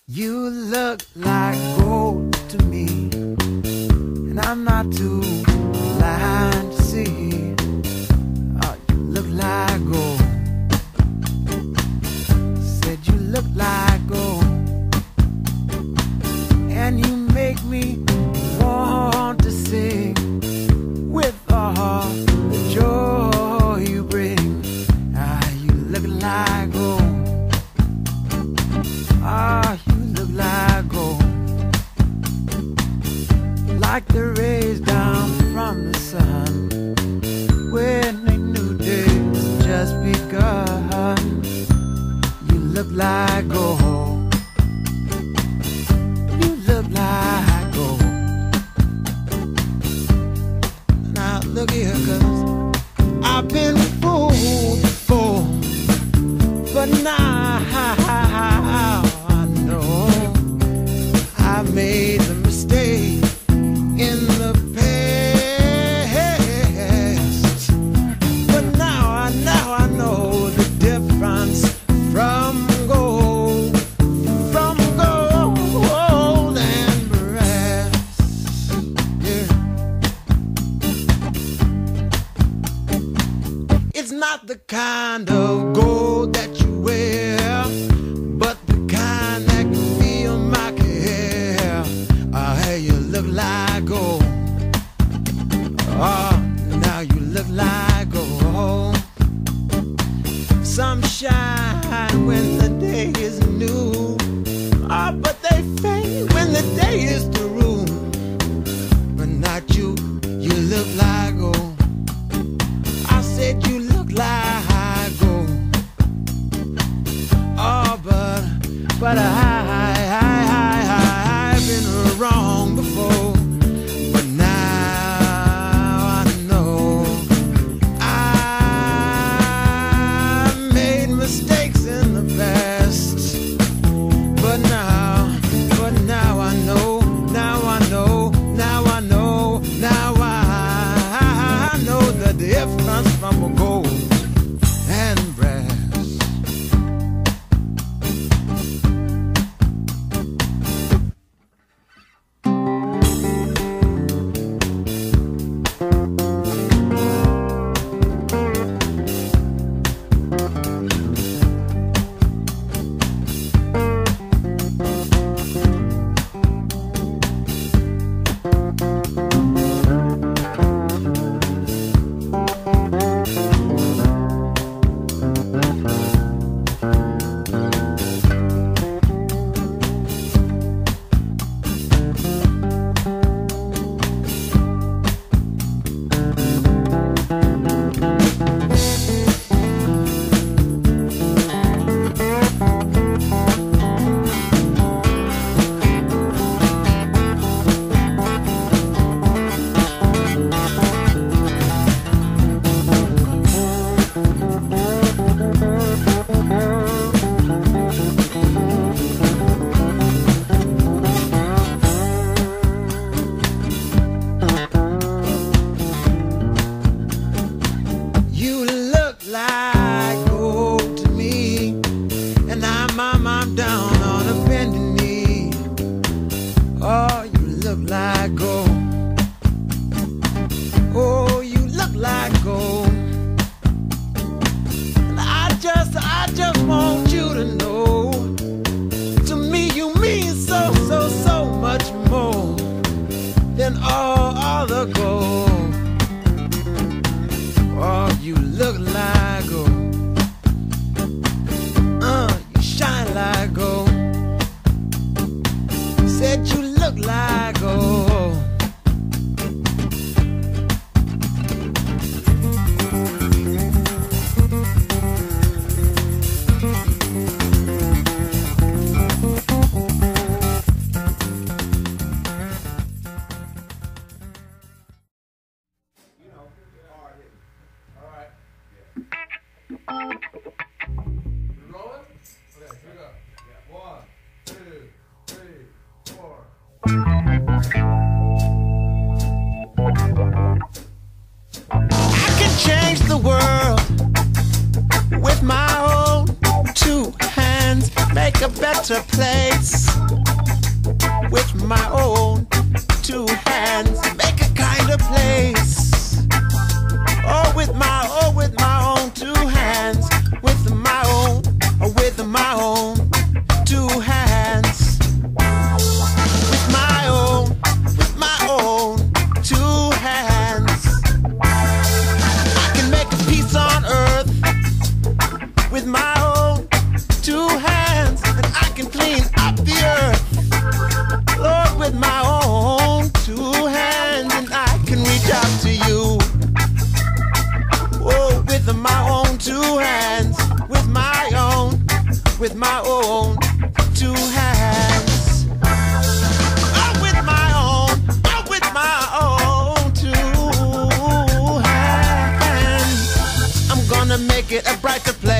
You look like gold to me, and I'm not too blind to see. Oh, you look like gold. Said you look like gold, and you make me want to sing with all the joy you bring. Ah, you look like gold. Ah, you look like gold, like the rays down from the sun when a new day's just begun. You look like gold. You look like gold. Now look here, 'cause I've been fooled before, but now I know I made the mistake in the past. But now I know the difference from gold and brass. Yeah. It's not the kind of gold that you wear, but the kind that can feel my care. Oh, hey, you look like gold. Oh, now you look like gold. Some shine when the day is new. Oh, but they fade when the day is through. But not you, you look like gold. I said you look like gold. Oh, but I've been wrong before. But now I know I made mistakes in the past. But now I know, now I know, now I know, now I know the difference from gold and brass. I'm down on a bended knee. Oh, you look like gold. Oh, you look like gold. And I just want you to know, to me you mean so much more than all the gold. Oh, you look like gold. You shine like gold. Said you look like gold. With my own two hands, make a better place. my own two hands, make a kind of place. Oh, with my own two hands, with my own two hands, with my own two hands. I can make a peace on earth with my own two hands, and I can clean up the earth, Lord, with my own two hands, and I can reach out to you. Oh, with my own two hands, with my own two hands. Oh, with my own two hands. I'm gonna make it a brighter place.